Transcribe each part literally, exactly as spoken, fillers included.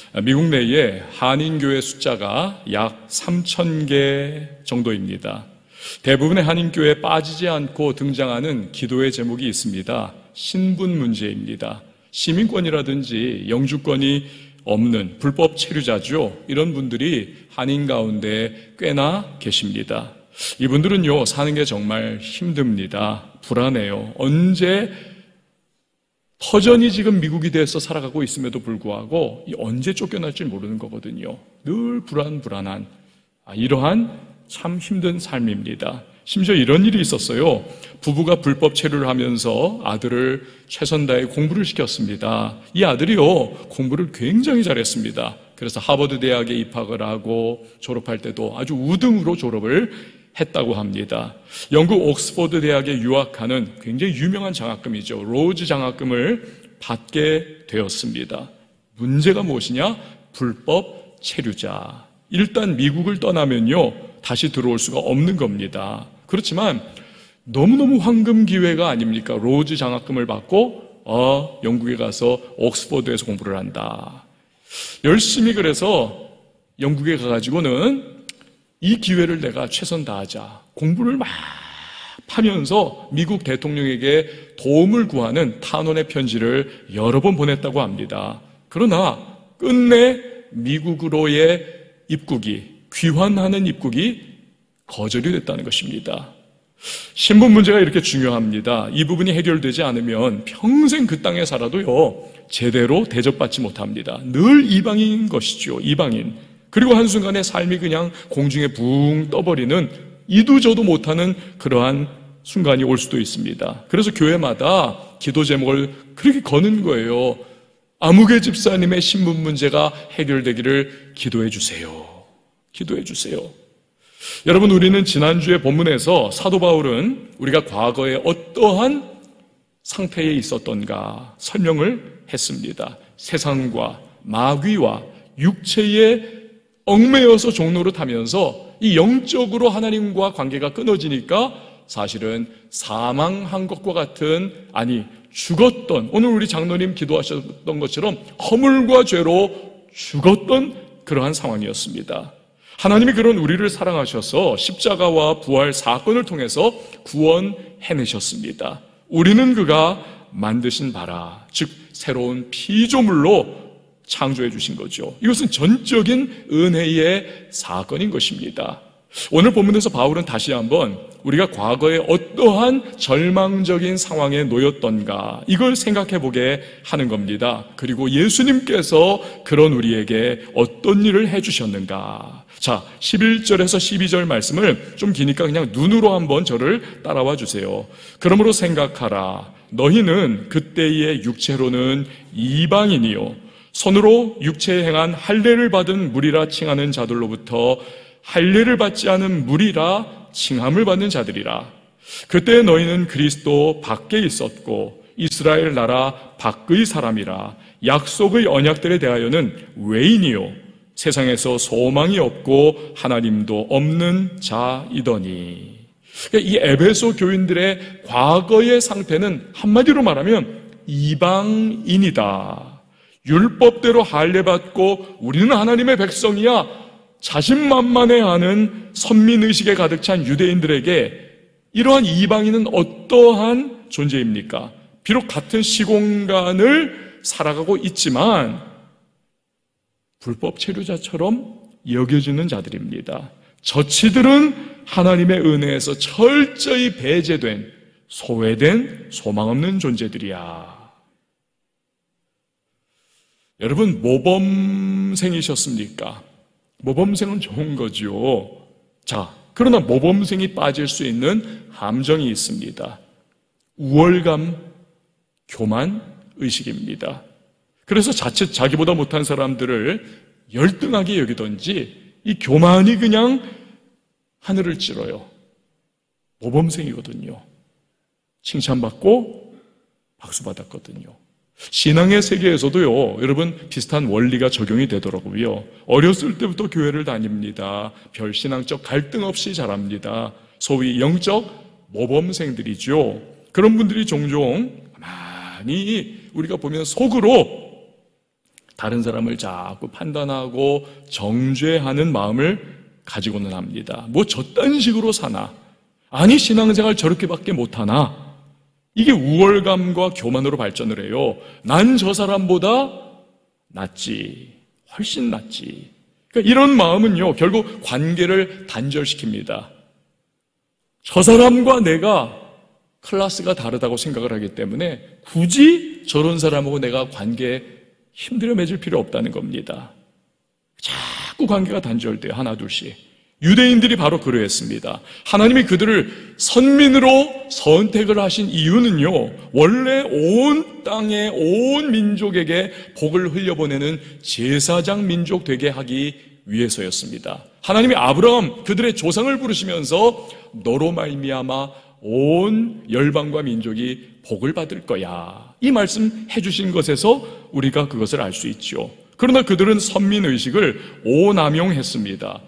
미국 내에 한인교회 숫자가 약 삼천 개 정도입니다. 대부분의 한인교회에 빠지지 않고 등장하는 기도의 제목이 있습니다. 신분 문제입니다. 시민권이라든지 영주권이 없는 불법 체류자죠. 이런 분들이 한인 가운데 꽤나 계십니다. 이분들은요, 사는 게 정말 힘듭니다. 불안해요. 언제 터전이 지금 미국이 돼서 살아가고 있음에도 불구하고 언제 쫓겨날지 모르는 거거든요. 늘 불안 불안한 이러한 참 힘든 삶입니다. 심지어 이런 일이 있었어요. 부부가 불법 체류를 하면서 아들을 최선 다해 공부를 시켰습니다. 이 아들이요, 공부를 굉장히 잘했습니다. 그래서 하버드 대학에 입학을 하고 졸업할 때도 아주 우등으로 졸업을 했다고 합니다. 영국 옥스퍼드 대학에 유학하는 굉장히 유명한 장학금이죠. 로즈 장학금을 받게 되었습니다. 문제가 무엇이냐? 불법 체류자. 일단 미국을 떠나면요, 다시 들어올 수가 없는 겁니다. 그렇지만 너무너무 황금 기회가 아닙니까? 로즈 장학금을 받고 어, 영국에 가서 옥스퍼드에서 공부를 한다. 열심히 그래서 영국에 가가지고는 이 기회를 내가 최선 다하자. 공부를 막 하면서 미국 대통령에게 도움을 구하는 탄원의 편지를 여러 번 보냈다고 합니다. 그러나 끝내 미국으로의 입국이, 귀환하는 입국이 거절이 됐다는 것입니다. 신분 문제가 이렇게 중요합니다. 이 부분이 해결되지 않으면 평생 그 땅에 살아도요, 제대로 대접받지 못합니다. 늘 이방인인 것이죠. 이방인. 그리고 한순간에 삶이 그냥 공중에 붕 떠버리는 이도저도 못하는 그러한 순간이 올 수도 있습니다. 그래서 교회마다 기도 제목을 그렇게 거는 거예요. 아무개 집사님의 신분 문제가 해결되기를 기도해 주세요. 기도해 주세요. 여러분, 우리는 지난주에 본문에서 사도 바울은 우리가 과거에 어떠한 상태에 있었던가 설명을 했습니다. 세상과 마귀와 육체의 얽매여서 종로를 타면서 이 영적으로 하나님과 관계가 끊어지니까 사실은 사망한 것과 같은, 아니 죽었던, 오늘 우리 장로님 기도하셨던 것처럼 허물과 죄로 죽었던 그러한 상황이었습니다. 하나님이 그런 우리를 사랑하셔서 십자가와 부활 사건을 통해서 구원해내셨습니다. 우리는 그가 만드신 바라, 즉 새로운 피조물로 창조해 주신 거죠. 이것은 전적인 은혜의 사건인 것입니다. 오늘 본문에서 바울은 다시 한번 우리가 과거에 어떠한 절망적인 상황에 놓였던가 이걸 생각해 보게 하는 겁니다. 그리고 예수님께서 그런 우리에게 어떤 일을 해주셨는가. 자, 십일 절에서 십이 절 말씀을 좀 기니까 그냥 눈으로 한번 저를 따라와 주세요. 그러므로 생각하라. 너희는 그때의 육체로는 이방인이요 손으로 육체에 행한 할례를 받은 무리라 칭하는 자들로부터 할례를 받지 않은 무리라 칭함을 받는 자들이라. 그때 너희는 그리스도 밖에 있었고 이스라엘 나라 밖의 사람이라. 약속의 언약들에 대하여는 외인이요 세상에서 소망이 없고 하나님도 없는 자이더니. 이 에베소 교인들의 과거의 상태는 한마디로 말하면 이방인이다. 율법대로 할례받고 우리는 하나님의 백성이야 자신만만해하는 선민의식에 가득 찬 유대인들에게 이러한 이방인은 어떠한 존재입니까? 비록 같은 시공간을 살아가고 있지만 불법 체류자처럼 여겨지는 자들입니다. 저치들은 하나님의 은혜에서 철저히 배제된, 소외된, 소망 없는 존재들이야. 여러분, 모범생이셨습니까? 모범생은 좋은 거죠. 자, 그러나 모범생이 빠질 수 있는 함정이 있습니다. 우월감, 교만, 의식입니다. 그래서 자칫 자기보다 못한 사람들을 열등하게 여기던지 이 교만이 그냥 하늘을 찌러요. 모범생이거든요. 칭찬받고 박수받았거든요. 신앙의 세계에서도요, 여러분 비슷한 원리가 적용이 되더라고요. 어렸을 때부터 교회를 다닙니다. 별 신앙적 갈등 없이 자랍니다. 소위 영적 모범생들이죠. 그런 분들이 종종 많이 우리가 보면 속으로 다른 사람을 자꾸 판단하고 정죄하는 마음을 가지고는 합니다. 뭐 저딴 식으로 사나? 아니 신앙생활 저렇게밖에 못하나? 이게 우월감과 교만으로 발전을 해요. 난 저 사람보다 낫지, 훨씬 낫지. 그러니까 이런 마음은요 결국 관계를 단절시킵니다. 저 사람과 내가 클래스가 다르다고 생각을 하기 때문에 굳이 저런 사람하고 내가 관계에 힘들어 맺을 필요 없다는 겁니다. 자꾸 관계가 단절돼요. 하나 둘씩. 유대인들이 바로 그러했습니다. 하나님이 그들을 선민으로 선택을 하신 이유는요, 원래 온 땅의 온 민족에게 복을 흘려보내는 제사장 민족 되게 하기 위해서였습니다. 하나님이 아브라함 그들의 조상을 부르시면서 너로 말미암아 온 열방과 민족이 복을 받을 거야, 이 말씀 해주신 것에서 우리가 그것을 알 수 있죠. 그러나 그들은 선민의식을 오남용했습니다.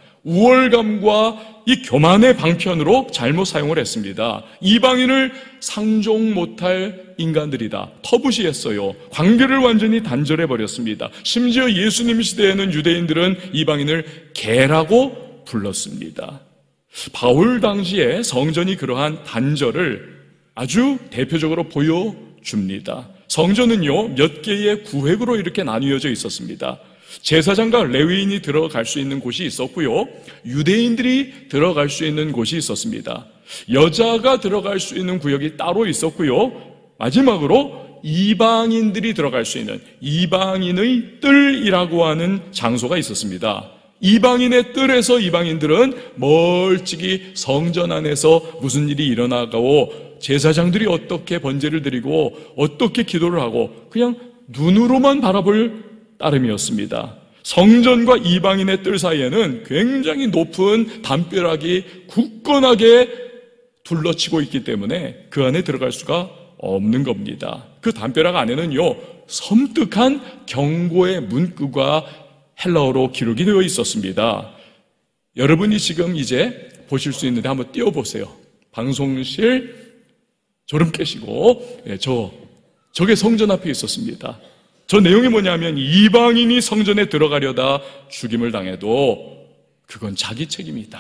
우월감과 이 교만의 방편으로 잘못 사용을 했습니다. 이방인을 상종 못할 인간들이다, 터부시했어요. 관계를 완전히 단절해버렸습니다. 심지어 예수님 시대에는 유대인들은 이방인을 개라고 불렀습니다. 바울 당시에 성전이 그러한 단절을 아주 대표적으로 보여줍니다. 성전은요 몇 개의 구획으로 이렇게 나뉘어져 있었습니다. 제사장과 레위인이 들어갈 수 있는 곳이 있었고요, 유대인들이 들어갈 수 있는 곳이 있었습니다. 여자가 들어갈 수 있는 구역이 따로 있었고요, 마지막으로 이방인들이 들어갈 수 있는 이방인의 뜰이라고 하는 장소가 있었습니다. 이방인의 뜰에서 이방인들은 멀찍이 성전 안에서 무슨 일이 일어나고 제사장들이 어떻게 번제를 드리고 어떻게 기도를 하고 그냥 눈으로만 바라볼 따름이었습니다. 성전과 이방인의 뜰 사이에는 굉장히 높은 담벼락이 굳건하게 둘러치고 있기 때문에 그 안에 들어갈 수가 없는 겁니다. 그 담벼락 안에는요 섬뜩한 경고의 문구가 헬라어로 기록이 되어 있었습니다. 여러분이 지금 이제 보실 수 있는데 한번 띄워보세요. 방송실 졸음 깨시고, 예, 저 저게 성전 앞에 있었습니다. 저 내용이 뭐냐면 이방인이 성전에 들어가려다 죽임을 당해도 그건 자기 책임이다.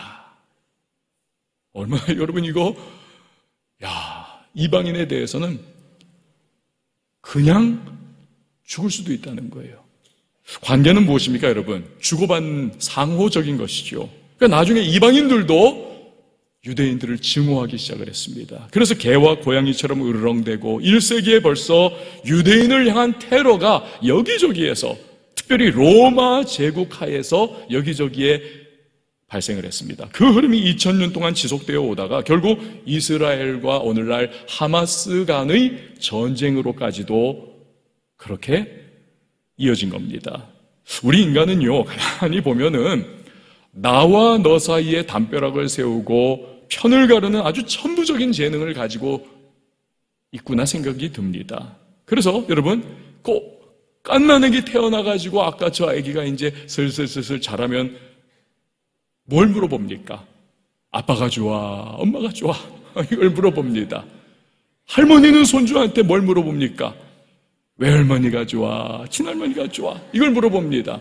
얼마나 여러분 이거, 야, 이방인에 대해서는 그냥 죽을 수도 있다는 거예요. 관계는 무엇입니까, 여러분? 주고받는 상호적인 것이죠. 그러니까 나중에 이방인들도 유대인들을 증오하기 시작을 했습니다. 그래서 개와 고양이처럼 으르렁대고 일 세기에 벌써 유대인을 향한 테러가 여기저기에서, 특별히 로마 제국 하에서 여기저기에 발생을 했습니다. 그 흐름이 이천 년 동안 지속되어 오다가 결국 이스라엘과 오늘날 하마스 간의 전쟁으로까지도 그렇게 이어진 겁니다. 우리 인간은요 가만히 보면은 나와 너 사이에 담벼락을 세우고 편을 가르는 아주 천부적인 재능을 가지고 있구나 생각이 듭니다. 그래서 여러분 꼭 갓난아기 태어나가지고 아까 저 아기가 이제 슬슬슬슬 자라면 뭘 물어봅니까? 아빠가 좋아, 엄마가 좋아, 이걸 물어봅니다. 할머니는 손주한테 뭘 물어봅니까? 외할머니가 좋아, 친할머니가 좋아, 이걸 물어봅니다.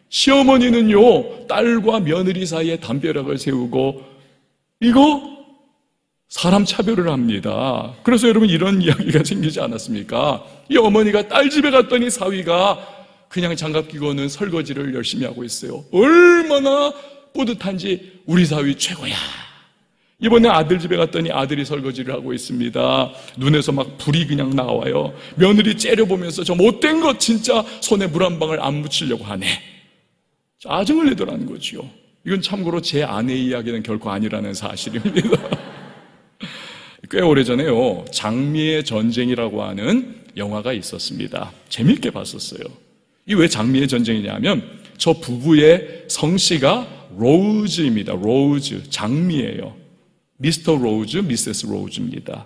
시어머니는요 딸과 며느리 사이에 담벼락을 세우고 이거 사람 차별을 합니다. 그래서 여러분 이런 이야기가 생기지 않았습니까? 이 어머니가 딸 집에 갔더니 사위가 그냥 장갑 끼고는 설거지를 열심히 하고 있어요. 얼마나 뿌듯한지, 우리 사위 최고야. 이번에 아들 집에 갔더니 아들이 설거지를 하고 있습니다. 눈에서 막 불이 그냥 나와요. 며느리 째려보면서 저 못된 것 진짜 손에 물 한 방울 안 묻히려고 하네. 짜증을 내더라는 거지요. 이건 참고로 제 아내의 이야기는 결코 아니라는 사실입니다. 꽤 오래전에요 장미의 전쟁이라고 하는 영화가 있었습니다. 재밌게 봤었어요. 이 왜 장미의 전쟁이냐면 저 부부의 성씨가 로즈입니다. 로즈, 장미예요. 미스터 로즈, 미세스 로즈입니다.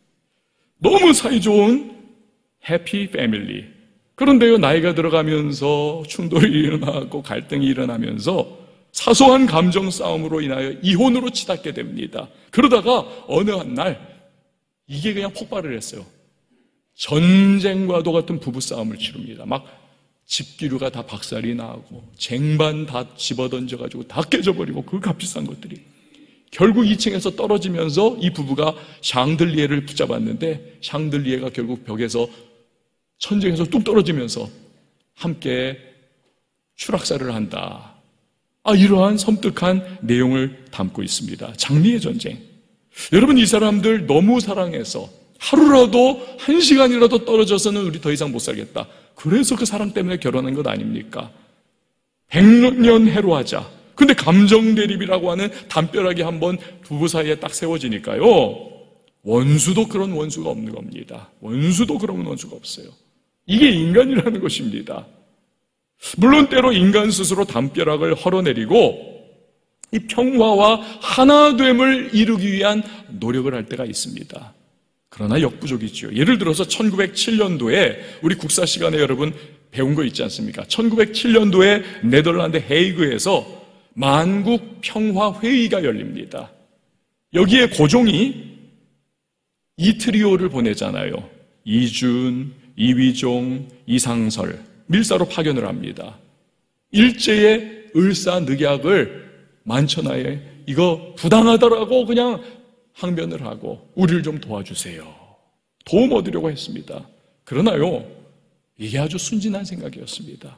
너무 사이좋은 해피 패밀리. 그런데요 나이가 들어가면서 충돌이 일어나고 갈등이 일어나면서 사소한 감정 싸움으로 인하여 이혼으로 치닫게 됩니다. 그러다가 어느 한 날 이게 그냥 폭발을 했어요. 전쟁과도 같은 부부싸움을 치릅니다. 막 집기류가 다 박살이 나고 쟁반 다 집어던져가지고 다 깨져버리고 그 값비싼 것들이 결국 이 층에서 떨어지면서 이 부부가 샹들리에를 붙잡았는데 샹들리에가 결국 벽에서 천정에서 뚝 떨어지면서 함께 추락사를 한다. 아, 이러한 섬뜩한 내용을 담고 있습니다. 장미의 전쟁. 여러분, 이 사람들 너무 사랑해서 하루라도 한 시간이라도 떨어져서는 우리 더 이상 못 살겠다. 그래서 그 사랑 때문에 결혼한 것 아닙니까? 백년 해로하자. 근데 감정 대립이라고 하는 담벼락이 한번 부부 사이에 딱 세워지니까요, 원수도 그런 원수가 없는 겁니다. 원수도 그런 원수가 없어요. 이게 인간이라는 것입니다. 물론 때로 인간 스스로 담벼락을 헐어내리고 이 평화와 하나됨을 이루기 위한 노력을 할 때가 있습니다. 그러나 역부족이지요. 예를 들어서 천구백칠 년도에 우리 국사 시간에 여러분 배운 거 있지 않습니까? 천구백칠 년도에 네덜란드 헤이그에서 만국 평화 회의가 열립니다. 여기에 고종이 이 트리오를 보내잖아요. 이준, 이위종, 이상설, 밀사로 파견을 합니다. 일제의 을사늑약을 만천하에 이거 부당하다라고 그냥 항변을 하고 우리를 좀 도와주세요. 도움 얻으려고 했습니다. 그러나요, 이게 아주 순진한 생각이었습니다.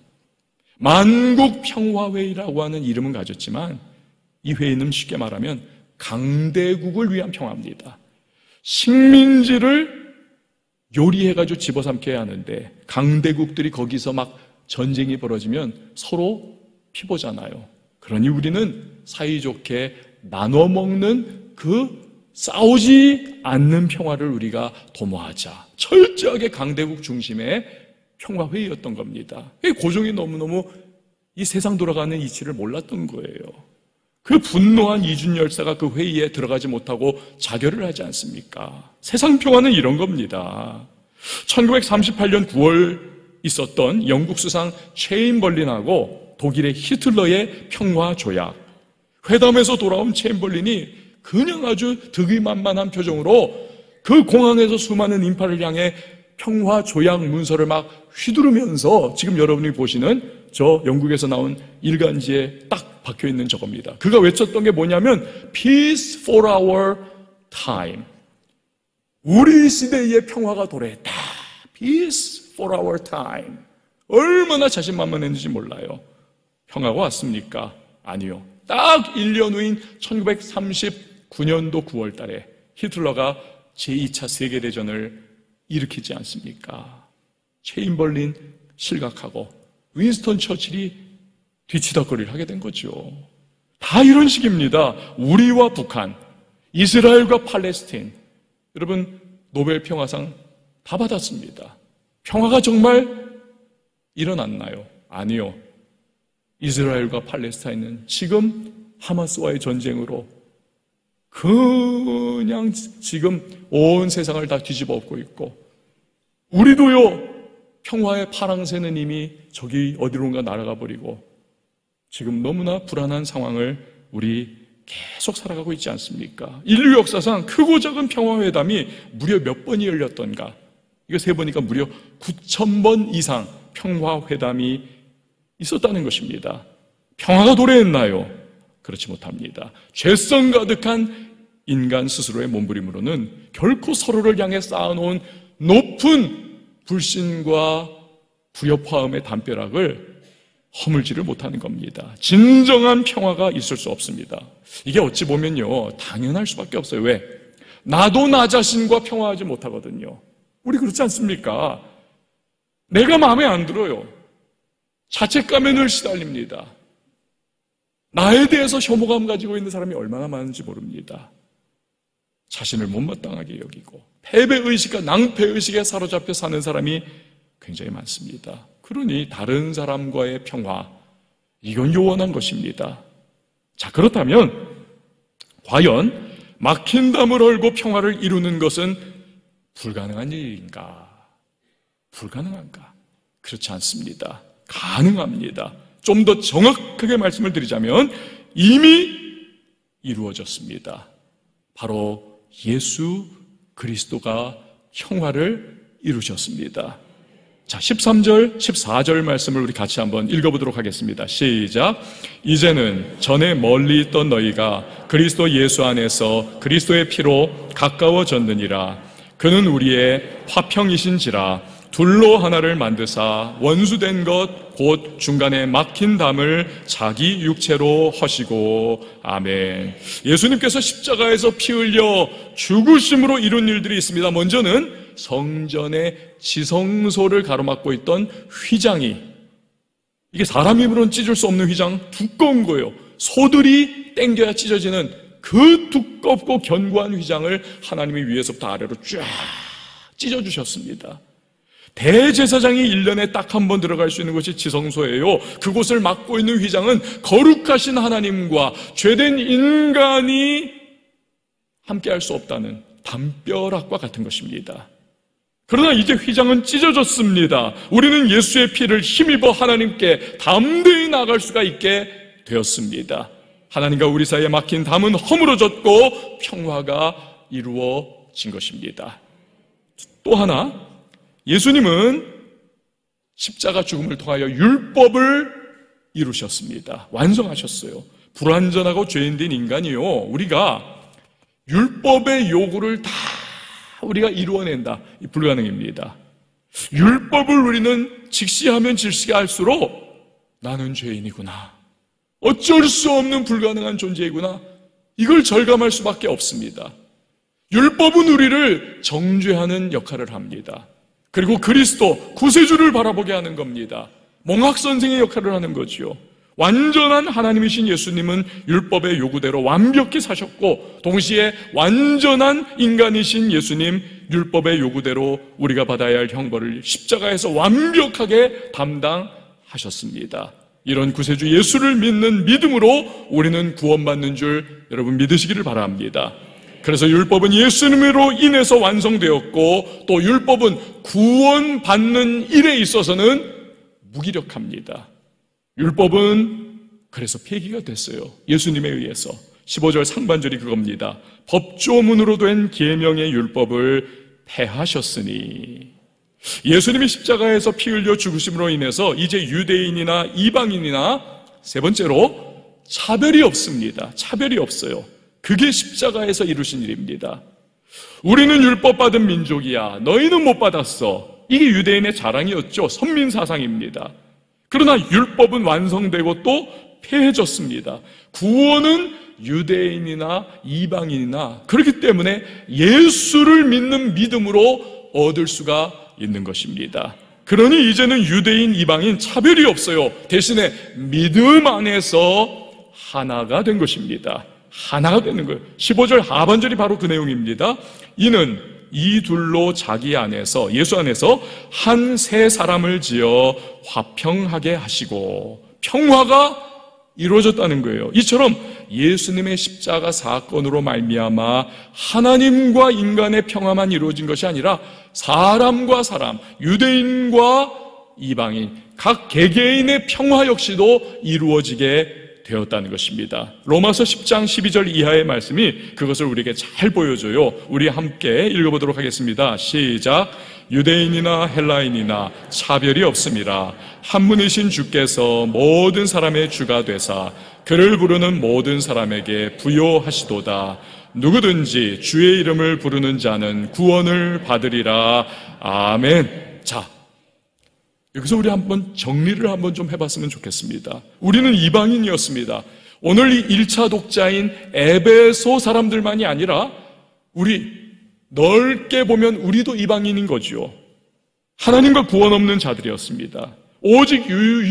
만국평화회의라고 하는 이름은 가졌지만 이 회의는 쉽게 말하면 강대국을 위한 평화입니다. 식민지를 요리해가지고 집어삼켜야 하는데 강대국들이 거기서 막 전쟁이 벌어지면 서로 피보잖아요. 그러니 우리는 사이좋게 나눠 먹는 그 싸우지 않는 평화를 우리가 도모하자. 철저하게 강대국 중심의 평화회의였던 겁니다. 고종이 너무너무 이 세상 돌아가는 이치를 몰랐던 거예요. 그 분노한 이준 열사가 그 회의에 들어가지 못하고 자결을 하지 않습니까? 세상 평화는 이런 겁니다. 천구백삼십팔 년 구월 있었던 영국 수상 체인벌린하고 독일의 히틀러의 평화 조약. 회담에서 돌아온 체인벌린이 그냥 아주 득의만만한 표정으로 그 공항에서 수많은 인파를 향해 평화 조약 문서를 막 휘두르면서 지금 여러분이 보시는 저 영국에서 나온 일간지에 딱 박혀있는 저겁니다. 그가 외쳤던 게 뭐냐면 Peace for our time. 우리 시대의 평화가 도래했다. Peace for our time. 얼마나 자신만만했는지 몰라요. 평화가 왔습니까? 아니요. 딱 일 년 후인 천구백삼십구 년도 구월 달에 히틀러가 제이 차 세계대전을 일으키지 않습니까? 체인벌린 실각하고 윈스턴 처칠이 뒤치다거리를 하게 된 거죠. 다 이런 식입니다. 우리와 북한, 이스라엘과 팔레스타인. 여러분 노벨 평화상 다 받았습니다. 평화가 정말 일어났나요? 아니요. 이스라엘과 팔레스타인은 지금 하마스와의 전쟁으로 그냥 지금 온 세상을 다 뒤집어 엎고 있고, 우리도요 평화의 파랑새는 이미 저기 어디론가 날아가 버리고 지금 너무나 불안한 상황을 우리 계속 살아가고 있지 않습니까? 인류 역사상 크고 작은 평화회담이 무려 몇 번이 열렸던가? 이거 세보니까 무려 구천 번 이상 평화회담이 있었다는 것입니다. 평화가 도래했나요? 그렇지 못합니다. 죄성 가득한 인간 스스로의 몸부림으로는 결코 서로를 향해 쌓아놓은 높은 불신과 부여화음의 담벼락을 허물지를 못하는 겁니다. 진정한 평화가 있을 수 없습니다. 이게 어찌 보면요 당연할 수밖에 없어요. 왜? 나도 나 자신과 평화하지 못하거든요. 우리 그렇지 않습니까? 내가 마음에 안 들어요. 자책감에 늘 시달립니다. 나에 대해서 혐오감 가지고 있는 사람이 얼마나 많은지 모릅니다. 자신을 못마땅하게 여기고 패배의식과 낭패의식에 사로잡혀 사는 사람이 굉장히 많습니다. 그러니 다른 사람과의 평화, 이건 요원한 것입니다. 자, 그렇다면 과연 막힌 담을 헐고 평화를 이루는 것은 불가능한 일인가? 불가능한가? 그렇지 않습니다. 가능합니다. 좀 더 정확하게 말씀을 드리자면 이미 이루어졌습니다. 바로 예수 그리스도가 평화를 이루셨습니다. 자, 십삼 절, 십사 절 말씀을 우리 같이 한번 읽어보도록 하겠습니다. 시작. 이제는 전에 멀리 있던 너희가 그리스도 예수 안에서 그리스도의 피로 가까워졌느니라. 그는 우리의 화평이신지라. 둘로 하나를 만드사 원수된 것 곧 중간에 막힌 담을 자기 육체로 허시고. 아멘. 예수님께서 십자가에서 피 흘려 죽으심으로 이룬 일들이 있습니다. 먼저는 성전의 지성소를 가로막고 있던 휘장이, 이게 사람 힘으로는 찢을 수 없는 휘장, 두꺼운 거예요. 소들이 당겨야 찢어지는 그 두껍고 견고한 휘장을 하나님이 위에서부터 아래로 쫙 찢어주셨습니다. 대제사장이 일 년에 딱 한 번 들어갈 수 있는 것이 지성소예요. 그곳을 막고 있는 휘장은 거룩하신 하나님과 죄된 인간이 함께할 수 없다는 담벼락과 같은 것입니다. 그러나 이제 휘장은 찢어졌습니다. 우리는 예수의 피를 힘입어 하나님께 담대히 나아갈 수가 있게 되었습니다. 하나님과 우리 사이에 막힌 담은 허물어졌고 평화가 이루어진 것입니다. 또 하나, 예수님은 십자가 죽음을 통하여 율법을 이루셨습니다. 완성하셨어요. 불완전하고 죄인된 인간이요, 우리가 율법의 요구를 다 우리가 이루어낸다, 불가능입니다. 율법을 우리는 직시하면 질시할수록 나는 죄인이구나, 어쩔 수 없는 불가능한 존재이구나, 이걸 절감할 수밖에 없습니다. 율법은 우리를 정죄하는 역할을 합니다. 그리고 그리스도 구세주를 바라보게 하는 겁니다. 몽학선생의 역할을 하는 거죠. 완전한 하나님이신 예수님은 율법의 요구대로 완벽히 사셨고, 동시에 완전한 인간이신 예수님, 율법의 요구대로 우리가 받아야 할 형벌을 십자가에서 완벽하게 담당하셨습니다. 이런 구세주 예수를 믿는 믿음으로 우리는 구원받는 줄 여러분 믿으시기를 바랍니다. 그래서 율법은 예수님으로 인해서 완성되었고, 또 율법은 구원받는 일에 있어서는 무기력합니다. 율법은 그래서 폐기가 됐어요. 예수님에 의해서. 십오 절 상반절이 그겁니다. 법조문으로 된 계명의 율법을 폐하셨으니. 예수님이 십자가에서 피 흘려 죽으심으로 인해서 이제 유대인이나 이방인이나, 세 번째로 차별이 없습니다. 차별이 없어요. 그게 십자가에서 이루신 일입니다. 우리는 율법 받은 민족이야, 너희는 못 받았어. 이게 유대인의 자랑이었죠. 선민사상입니다. 그러나 율법은 완성되고 또 폐해졌습니다. 구원은 유대인이나 이방인이나 그렇기 때문에 예수를 믿는 믿음으로 얻을 수가 있는 것입니다. 그러니 이제는 유대인, 이방인 차별이 없어요. 대신에 믿음 안에서 하나가 된 것입니다. 하나가 되는 거예요. 십오 절 하반절이 바로 그 내용입니다. 이는 이 둘로 자기 안에서, 예수 안에서 한 세 사람을 지어 화평하게 하시고. 평화가 이루어졌다는 거예요. 이처럼 예수님의 십자가 사건으로 말미암아 하나님과 인간의 평화만 이루어진 것이 아니라 사람과 사람, 유대인과 이방인, 각 개개인의 평화 역시도 이루어지게 되었다는 것입니다. 로마서 십 장 십이 절 이하의 말씀이 그것을 우리에게 잘 보여줘요. 우리 함께 읽어보도록 하겠습니다. 시작. 유대인이나 헬라인이나 차별이 없음이라. 한 분이신 주께서 모든 사람의 주가 되사 그를 부르는 모든 사람에게 부요하시도다. 누구든지 주의 이름을 부르는 자는 구원을 받으리라. 아멘. 자, 여기서 우리 한번 정리를 한번 좀 해봤으면 좋겠습니다. 우리는 이방인이었습니다. 오늘 이 일 차 독자인 에베소 사람들만이 아니라 우리 넓게 보면 우리도 이방인인 거죠. 하나님과 구원 없는 자들이었습니다. 오직 유,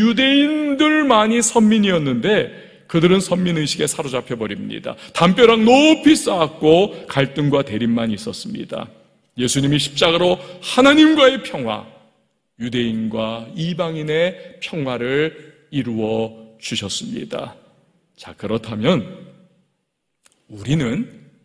유대인들만이 선민이었는데 그들은 선민의식에 사로잡혀 버립니다. 담벼락 높이 쌓았고 갈등과 대립만 있었습니다. 예수님이 십자가로 하나님과의 평화, 유대인과 이방인의 평화를 이루어 주셨습니다. 자, 그렇다면 우리는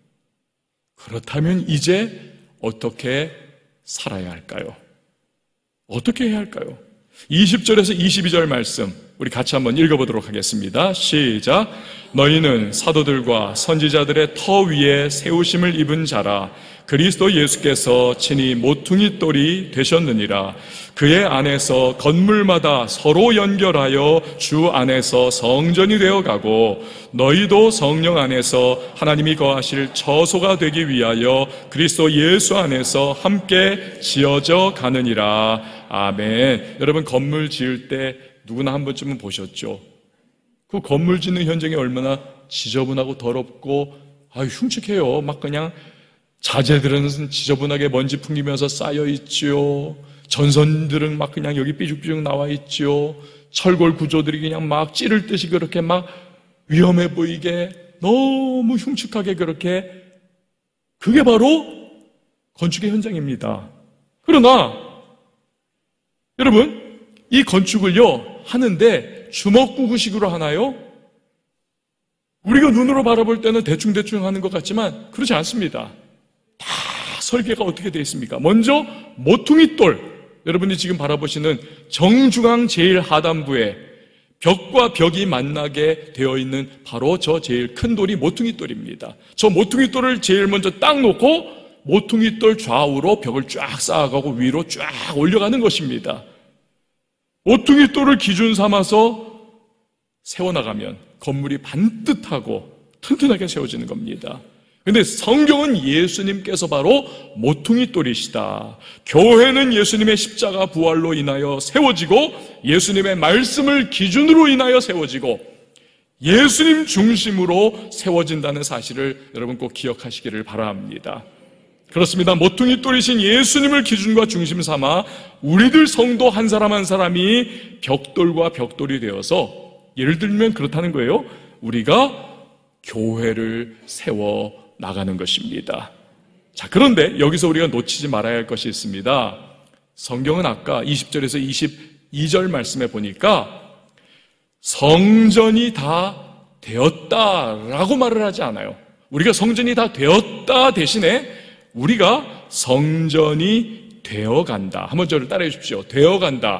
그렇다면 이제 어떻게 살아야 할까요? 어떻게 해야 할까요? 이십 절에서 이십이 절 말씀 우리 같이 한번 읽어보도록 하겠습니다. 시작. 너희는 사도들과 선지자들의 터 위에 세우심을 입은 자라. 그리스도 예수께서 친히 모퉁이 돌이 되셨느니라. 그의 안에서 건물마다 서로 연결하여 주 안에서 성전이 되어가고 너희도 성령 안에서 하나님이 거하실 처소가 되기 위하여 그리스도 예수 안에서 함께 지어져 가느니라. 아멘. 여러분, 건물 지을 때 누구나 한 번쯤은 보셨죠? 그 건물 짓는 현장이 얼마나 지저분하고 더럽고 아유 흉측해요. 막 그냥 자재들은 지저분하게 먼지 풍기면서 쌓여 있지요. 전선들은 막 그냥 여기 삐죽삐죽 나와 있지요. 철골 구조들이 그냥 막 찌를 듯이 그렇게 막 위험해 보이게 너무 흉측하게 그렇게, 그게 바로 건축의 현장입니다. 그러나 여러분, 이 건축을요 하는데 주먹구구식으로 하나요? 우리가 눈으로 바라볼 때는 대충대충 하는 것 같지만 그렇지 않습니다. 다 설계가 어떻게 되어 있습니까? 먼저 모퉁이돌, 여러분이 지금 바라보시는 정중앙 제일 하단부에 벽과 벽이 만나게 되어 있는 바로 저 제일 큰 돌이 모퉁이돌입니다. 저 모퉁이돌을 제일 먼저 딱 놓고 모퉁이돌 좌우로 벽을 쫙 쌓아가고 위로 쫙 올려가는 것입니다. 모퉁이돌을 기준 삼아서 세워나가면 건물이 반듯하고 튼튼하게 세워지는 겁니다. 그런데 성경은 예수님께서 바로 모퉁이돌이시다. 교회는 예수님의 십자가 부활로 인하여 세워지고 예수님의 말씀을 기준으로 인하여 세워지고 예수님 중심으로 세워진다는 사실을 여러분 꼭 기억하시기를 바랍니다. 그렇습니다. 모퉁이돌이신 예수님을 기준과 중심 삼아 우리들 성도 한 사람 한 사람이 벽돌과 벽돌이 되어서, 예를 들면 그렇다는 거예요. 우리가 교회를 세워 나가는 것입니다. 자, 그런데 여기서 우리가 놓치지 말아야 할 것이 있습니다. 성경은 아까 이십 절에서 이십이 절 말씀에 보니까 성전이 다 되었다라고 말을 하지 않아요. 우리가 성전이 다 되었다 대신에 우리가 성전이 되어간다. 한번 저를 따라해 주십시오. 되어간다.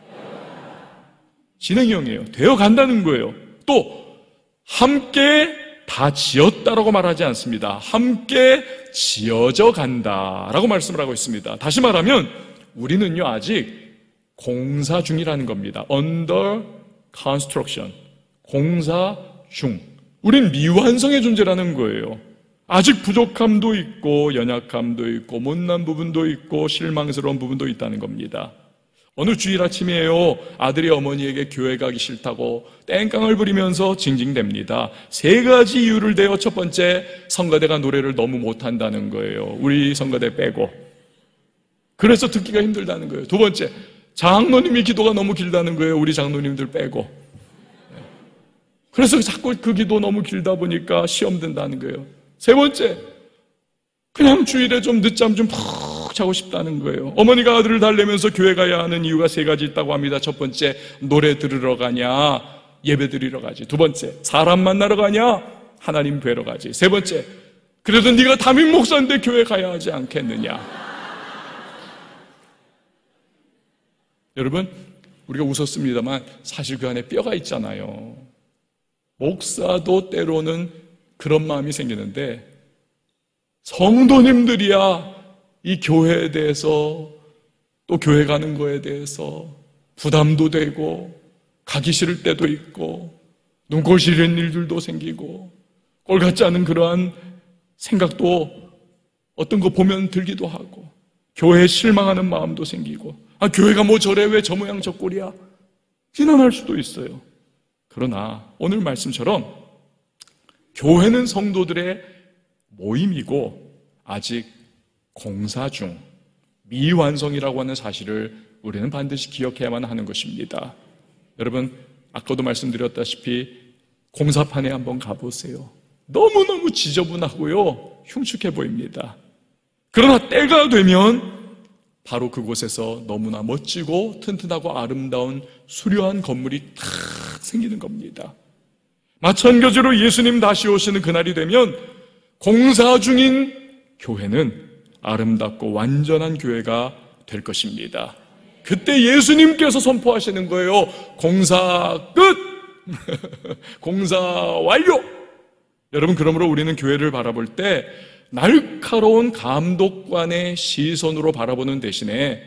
진행형이에요. 되어간다는 거예요. 또 함께 다 지었다라고 말하지 않습니다. 함께 지어져 간다라고 말씀을 하고 있습니다. 다시 말하면 우리는요 아직 공사 중이라는 겁니다. Under construction. 공사 중. 우린 미완성의 존재라는 거예요. 아직 부족함도 있고 연약함도 있고 못난 부분도 있고 실망스러운 부분도 있다는 겁니다. 어느 주일 아침이에요. 아들이 어머니에게 교회 가기 싫다고 땡깡을 부리면서 징징댑니다. 세 가지 이유를 대어 첫 번째, 성가대가 노래를 너무 못한다는 거예요. 우리 성가대 빼고. 그래서 듣기가 힘들다는 거예요. 두 번째, 장로님이 기도가 너무 길다는 거예요. 우리 장로님들 빼고. 그래서 자꾸 그 기도 너무 길다 보니까 시험 든다는 거예요. 세 번째, 그냥 주일에 좀 늦잠 좀 푹 자고 싶다는 거예요. 어머니가 아들을 달래면서 교회 가야 하는 이유가 세 가지 있다고 합니다. 첫 번째, 노래 들으러 가냐, 예배 드리러 가지. 두 번째, 사람 만나러 가냐, 하나님 뵈러 가지. 세 번째, 그래도 네가 담임 목사인데 교회 가야 하지 않겠느냐. 여러분, 우리가 웃었습니다만 사실 그 안에 뼈가 있잖아요. 목사도 때로는 그런 마음이 생기는데 성도님들이야 이 교회에 대해서, 또 교회 가는 거에 대해서 부담도 되고 가기 싫을 때도 있고 눈꼴 시리는 일들도 생기고 꼴 같지 않은 그러한 생각도 어떤 거 보면 들기도 하고 교회에 실망하는 마음도 생기고, 아 교회가 뭐 저래, 왜 저 모양 저 꼴이야, 비난할 수도 있어요. 그러나 오늘 말씀처럼 교회는 성도들의 모임이고 아직 공사 중, 미완성이라고 하는 사실을 우리는 반드시 기억해야만 하는 것입니다. 여러분, 아까도 말씀드렸다시피 공사판에 한번 가보세요. 너무너무 지저분하고요 흉측해 보입니다. 그러나 때가 되면 바로 그곳에서 너무나 멋지고 튼튼하고 아름다운 수려한 건물이 탁 생기는 겁니다. 마찬가지로 예수님 다시 오시는 그날이 되면 공사 중인 교회는 아름답고 완전한 교회가 될 것입니다. 그때 예수님께서 선포하시는 거예요. 공사 끝! 공사 완료! 여러분, 그러므로 우리는 교회를 바라볼 때 날카로운 감독관의 시선으로 바라보는 대신에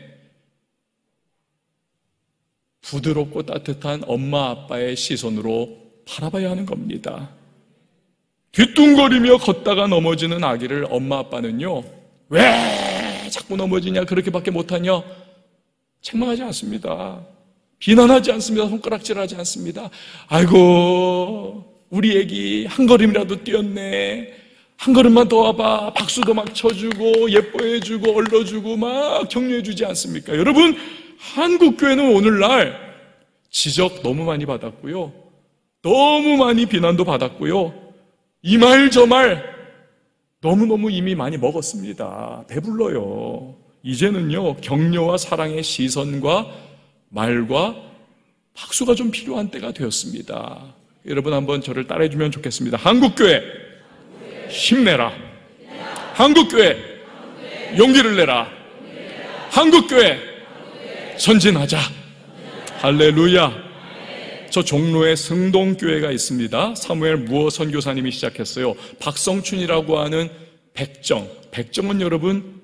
부드럽고 따뜻한 엄마 아빠의 시선으로 바라봐야 하는 겁니다. 뒤뚱거리며 걷다가 넘어지는 아기를 엄마 아빠는요, 왜 자꾸 넘어지냐, 그렇게밖에 못하냐, 책망하지 않습니다. 비난하지 않습니다. 손가락질하지 않습니다. 아이고, 우리 애기 한 걸음이라도 뛰었네, 한 걸음만 더 와봐, 박수도 막 쳐주고 예뻐해주고 얼러주고 막 격려해주지 않습니까? 여러분, 한국교회는 오늘날 지적 너무 많이 받았고요, 너무 많이 비난도 받았고요, 이 말 저 말 너무너무 이미 많이 먹었습니다. 배불러요. 이제는요, 격려와 사랑의 시선과 말과 박수가 좀 필요한 때가 되었습니다. 여러분, 한번 저를 따라해주면 좋겠습니다. 한국교회 힘내라. 한국교회 용기를 내라. 한국교회 전진하자. 할렐루야. 저 종로에 승동교회가 있습니다. 사무엘 무어 선교사님이 시작했어요. 박성춘이라고 하는 백정. 백정은 여러분,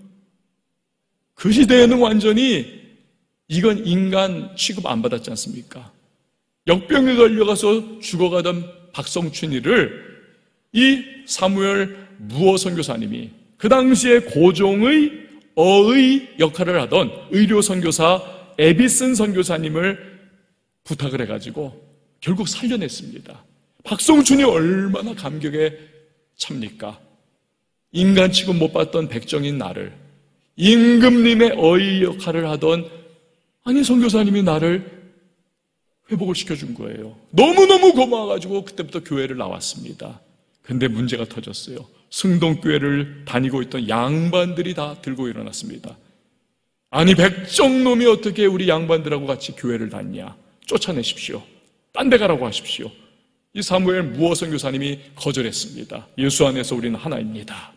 그 시대에는 완전히 이건 인간 취급 안 받았지 않습니까? 역병에 걸려가서 죽어가던 박성춘이를 이 사무엘 무어 선교사님이 그 당시에 고종의 어의 역할을 하던 의료 선교사 에비슨 선교사님을 부탁을 해가지고 결국 살려냈습니다. 박성춘이 얼마나 감격에 찹니까? 인간 취급 못 받던 백정인 나를, 임금님의 어의 역할을 하던 아니 선교사님이 나를 회복을 시켜준 거예요. 너무너무 고마워가지고 그때부터 교회를 나왔습니다. 근데 문제가 터졌어요. 승동교회를 다니고 있던 양반들이 다 들고 일어났습니다. 아니, 백정놈이 어떻게 우리 양반들하고 같이 교회를 다니냐, 쫓아내십시오, 딴 데 가라고 하십시오. 이 사무엘 무어 선교사님이 거절했습니다. 예수 안에서 우리는 하나입니다.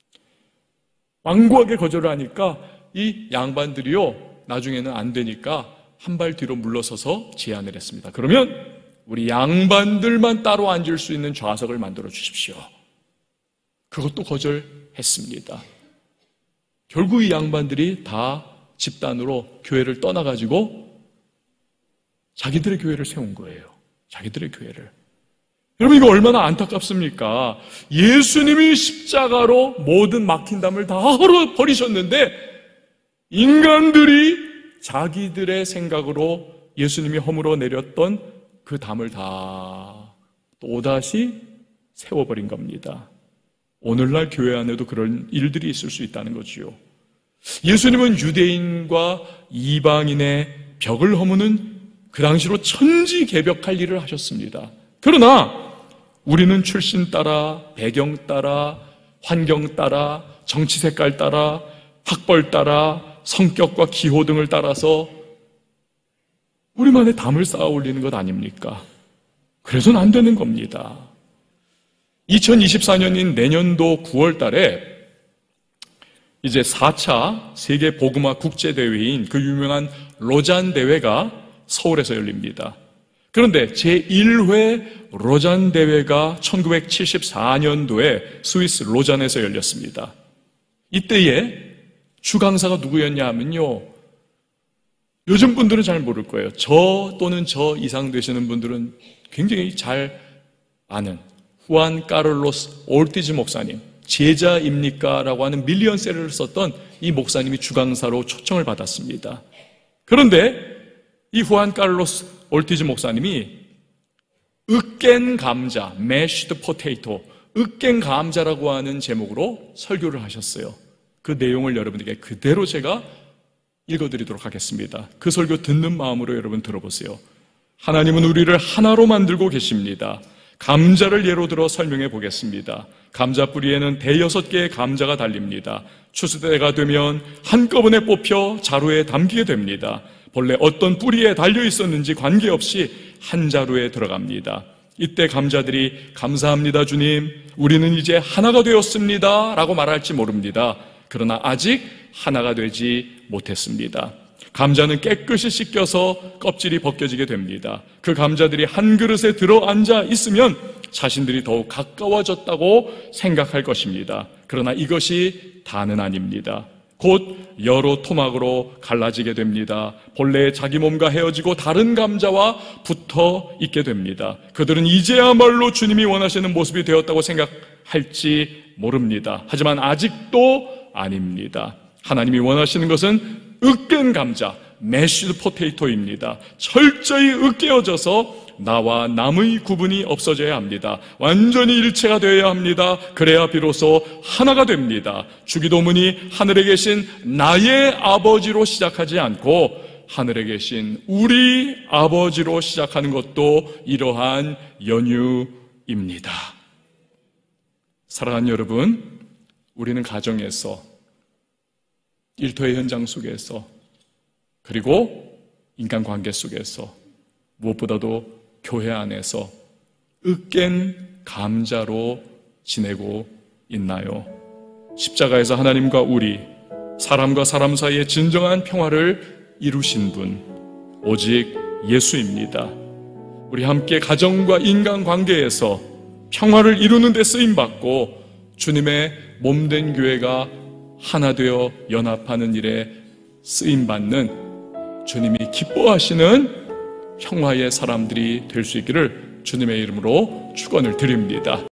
완고하게 거절을 하니까 이 양반들이요, 나중에는 안 되니까 한 발 뒤로 물러서서 제안을 했습니다. 그러면 우리 양반들만 따로 앉을 수 있는 좌석을 만들어 주십시오. 그것도 거절했습니다. 결국 이 양반들이 다 집단으로 교회를 떠나가지고 자기들의 교회를 세운 거예요. 자기들의 교회를. 여러분, 이거 얼마나 안타깝습니까? 예수님이 십자가로 모든 막힌 담을 다 헐어버리셨는데 인간들이 자기들의 생각으로 예수님이 허물어 내렸던 그 담을 다 또다시 세워버린 겁니다. 오늘날 교회 안에도 그런 일들이 있을 수 있다는 거지요. 예수님은 유대인과 이방인의 벽을 허무는 그 당시로 천지개벽할 일을 하셨습니다. 그러나 우리는 출신 따라, 배경 따라, 환경 따라, 정치 색깔 따라, 학벌 따라, 성격과 기호 등을 따라서 우리만의 담을 쌓아 올리는 것 아닙니까? 그래서는 안 되는 겁니다. 이천이십사 년인 내년도 구월 달에 이제 사 차 세계 복음화 국제대회인 그 유명한 로잔 대회가 서울에서 열립니다. 그런데 제일 회 로잔 대회가 천구백칠십사 년도에 스위스 로잔에서 열렸습니다. 이때에 주강사가 누구였냐 하면요, 요즘 분들은 잘 모를 거예요. 저 또는 저 이상 되시는 분들은 굉장히 잘 아는 후안 카를로스 올티즈 목사님, 제자입니까? 라고 하는 밀리언셀러를 썼던 이 목사님이 주강사로 초청을 받았습니다. 그런데 이 후안 카를로스 올티즈 목사님이 으깬 감자, mashed potato, 으깬 감자라고 하는 제목으로 설교를 하셨어요. 그 내용을 여러분에게 그대로 제가 읽어드리도록 하겠습니다. 그 설교 듣는 마음으로 여러분 들어보세요. 하나님은 우리를 하나로 만들고 계십니다. 감자를 예로 들어 설명해 보겠습니다. 감자 뿌리에는 대여섯 개의 감자가 달립니다. 추수때가 되면 한꺼번에 뽑혀 자루에 담기게 됩니다. 본래 어떤 뿌리에 달려 있었는지 관계없이 한 자루에 들어갑니다. 이때 감자들이 감사합니다 주님, 우리는 이제 하나가 되었습니다 라고 말할지 모릅니다. 그러나 아직 하나가 되지 못했습니다. 감자는 깨끗이 씻겨서 껍질이 벗겨지게 됩니다. 그 감자들이 한 그릇에 들어앉아 있으면 자신들이 더욱 가까워졌다고 생각할 것입니다. 그러나 이것이 다는 아닙니다. 곧 여러 토막으로 갈라지게 됩니다. 본래 자기 몸과 헤어지고 다른 감자와 붙어 있게 됩니다. 그들은 이제야말로 주님이 원하시는 모습이 되었다고 생각할지 모릅니다. 하지만 아직도 아닙니다. 하나님이 원하시는 것은 으깬 감자, 매쉬드 포테이토입니다. 철저히 으깨어져서 나와 남의 구분이 없어져야 합니다. 완전히 일체가 되어야 합니다. 그래야 비로소 하나가 됩니다. 주기도문이 하늘에 계신 나의 아버지로 시작하지 않고 하늘에 계신 우리 아버지로 시작하는 것도 이러한 연유입니다. 사랑하는 여러분, 우리는 가정에서, 일터의 현장 속에서, 그리고 인간관계 속에서, 무엇보다도 교회 안에서 으깬 감자로 지내고 있나요? 십자가에서 하나님과 우리, 사람과 사람 사이의 진정한 평화를 이루신 분, 오직 예수입니다. 우리 함께 가정과 인간관계에서 평화를 이루는 데 쓰임받고 주님의 몸된 교회가 하나 되어 연합하는 일에 쓰임받는 주님이 기뻐하시는 평화의 사람들이 될 수 있기를 주님의 이름으로 축원을 드립니다.